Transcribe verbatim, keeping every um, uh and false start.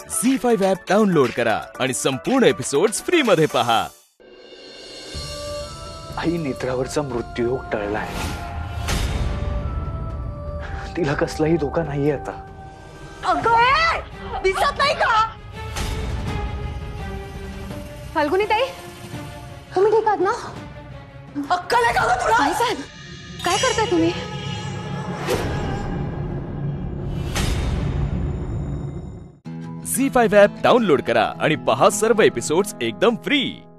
Zee five app download करा आणि संपूर्ण एपिसोड्स फ्री मध्ये पहा। आई नेत्रावरचा मृत्यूयोग टळलाय, तिला कसलाही धोका नाहीये आता। अगं दिसत नाही का? फाल्गुनी ताई, तुम्ही ठीक आहात ना? अक्कल आहे का गं तुला? काय साहेब, काय करताय तुम्ही? झी फाइव्ह ॲप डाउनलोड करा आणि पहा सर्व एपिसोड्स एकदम फ्री।